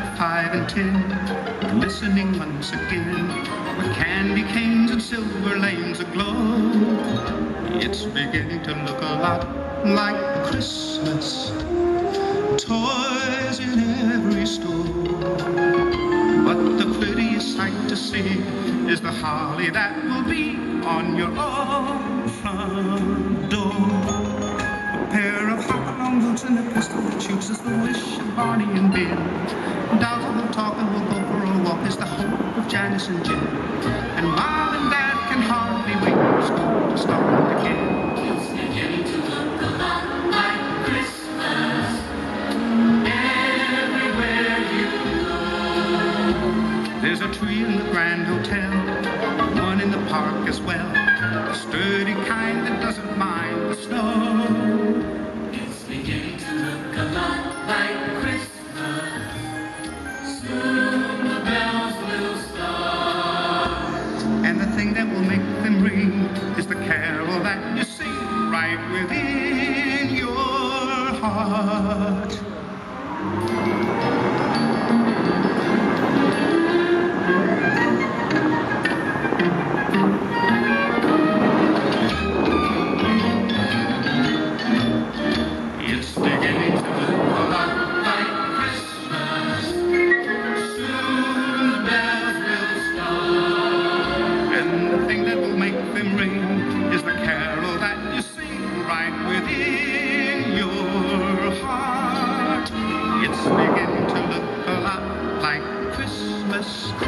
5 and 10, glistening once again, with candy canes and silver lanes aglow. It's beginning to look a lot like Christmas, toys in every store. But the prettiest sight to see is the holly that will be on your own front door. A pair of hop-along boots and a pistol that shoots is the wish of Barney and Ben. Dolls will talk and we'll go for a walk is the hope of Janice and Jen. And Mom and Dad can hardly wait for school to start again. It's beginning to look a lot like Christmas everywhere you go. There's a tree in the Grand Hotel, one in the park as well, the sturdy kind that doesn't mind the snow. It's beginning to look a lot like Christmas. Soon the bells will start. And the thing that will make them ring is the carol that you sing right within your heart. It's beginning to look a lot like Christmas. Soon the bells will start. And the thing that will make them ring is the carol that you sing right within your heart. It's beginning to look a lot like Christmas.